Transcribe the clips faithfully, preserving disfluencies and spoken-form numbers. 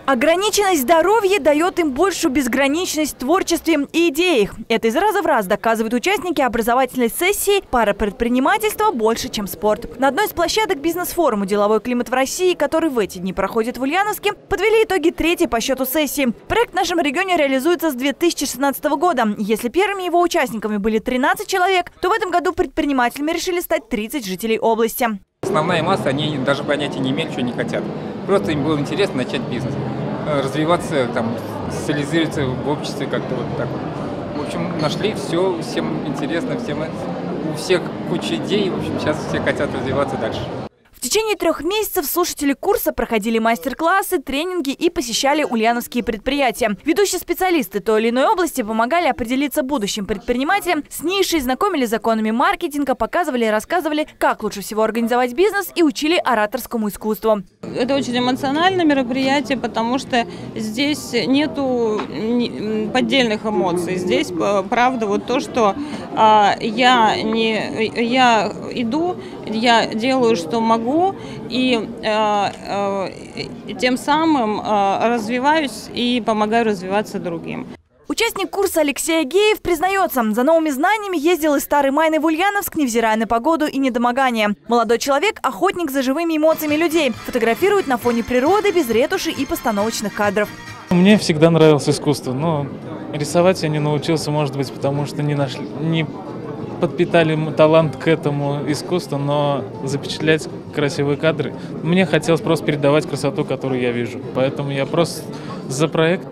Ограниченность здоровья дает им большую безграничность в творчестве и идеях. Это из раза в раз доказывают участники образовательной сессии «Пара предпринимательства больше, чем спорт». На одной из площадок бизнес-форума «Деловой климат в России», который в эти дни проходит в Ульяновске, подвели итоги третьей по счету сессии. Проект в нашем регионе реализуется с две тысячи шестнадцатого года. Если первыми его участниками были тринадцать человек, то в этом году предпринимателями решили стать тридцать жителей области. Основная масса, они даже понятия не имеют, что не хотят. Просто им было интересно начать бизнес, развиваться, там, социализироваться в обществе как-то вот так вот. В общем, нашли все, всем интересно, всем, у всех куча идей, в общем, сейчас все хотят развиваться дальше. В течение трех месяцев слушатели курса проходили мастер-классы, тренинги и посещали ульяновские предприятия. Ведущие специалисты той или иной области помогали определиться будущим предпринимателям, с нишей, знакомили с законами маркетинга, показывали и рассказывали, как лучше всего организовать бизнес и учили ораторскому искусству. Это очень эмоциональное мероприятие, потому что здесь нету поддельных эмоций. Здесь, правда, вот то, что а, я, не, я иду, я делаю, что могу, и э, э, тем самым э, развиваюсь и помогаю развиваться другим. Участник курса Алексей Агеев признается, за новыми знаниями ездил из Старой Майны в Ульяновск, невзирая на погоду и недомогание. Молодой человек – охотник за живыми эмоциями людей, фотографирует на фоне природы без ретуши и постановочных кадров. Мне всегда нравилось искусство, но рисовать я не научился, может быть, потому что не нашли, не подпитали талант к этому искусству, но запечатлять красивые кадры. Мне хотелось просто передавать красоту, которую я вижу. Поэтому я просто за проект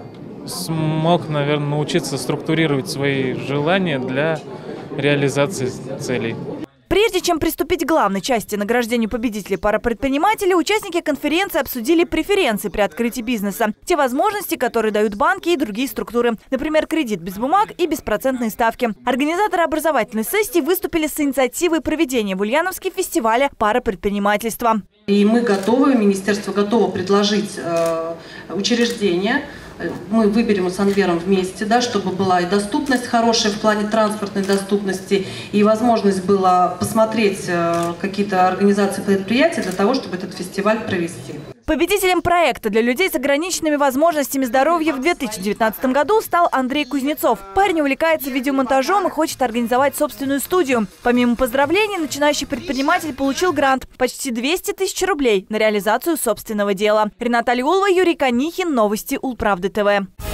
смог, наверное, научиться структурировать свои желания для реализации целей. Прежде чем приступить к главной части награждению победителей пара предпринимателей, участники конференции обсудили преференции при открытии бизнеса. Те возможности, которые дают банки и другие структуры. Например, кредит без бумаг и беспроцентные ставки. Организаторы образовательной сессии выступили с инициативой проведения в Ульяновске фестиваля пара предпринимательства. И мы готовы, министерство готово предложить э, учреждение. Мы выберем с Анвером вместе, да, чтобы была и доступность хорошая в плане транспортной доступности, и возможность была посмотреть э, какие-то организации, предприятия для того, чтобы этот фестиваль провести. Победителем проекта для людей с ограниченными возможностями здоровья в две тысячи девятнадцатом году стал Андрей Кузнецов. Парень увлекается видеомонтажом и хочет организовать собственную студию. Помимо поздравлений, начинающий предприниматель получил грант – почти двести тысяч рублей на реализацию собственного дела. Рената Алиулова, Юрий Канихин, новости Улправды ТВ.